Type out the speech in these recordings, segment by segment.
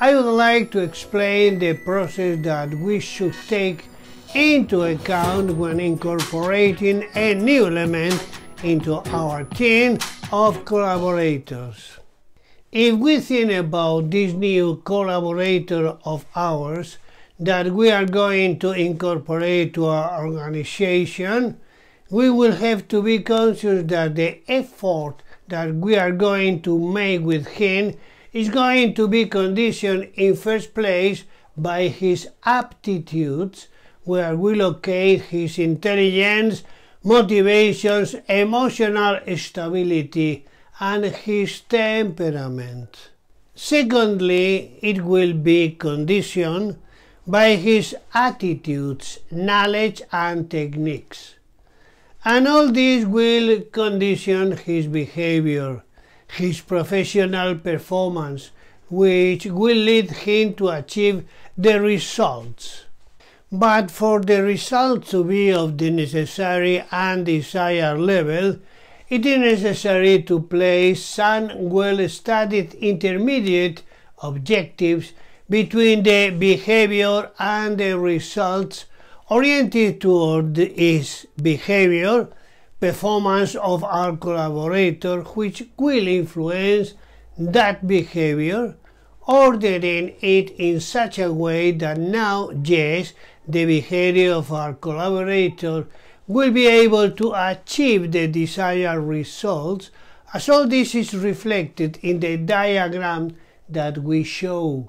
I would like to explain the process that we should take into account when incorporating a new element into our team of collaborators. If we think about this new collaborator of ours that we are going to incorporate to our organization, we will have to be conscious that the effort that we are going to make with him is going to be conditioned in first place by his aptitudes, where we locate his intelligence, motivations, emotional stability, and his temperament. Secondly, it will be conditioned by his attitudes, knowledge, and techniques. And all this will condition his behavior, his professional performance, which will lead him to achieve the results. But for the results to be of the necessary and desired level, it is necessary to place some well-studied intermediate objectives between the behavior and the results oriented toward his behavior, performance of our collaborator, which will influence that behavior, ordering it in such a way that now, yes, the behavior of our collaborator will be able to achieve the desired results, as all this is reflected in the diagram that we show.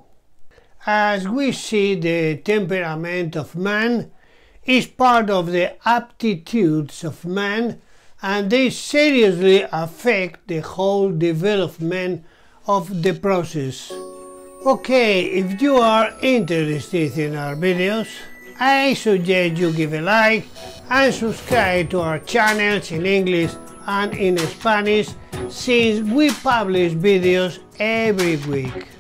As we see, the temperament of man is part of the aptitudes of man, and they seriously affect the whole development of the process. Okay, if you are interested in our videos, I suggest you give a like and subscribe to our channels in English and in Spanish, since we publish videos every week.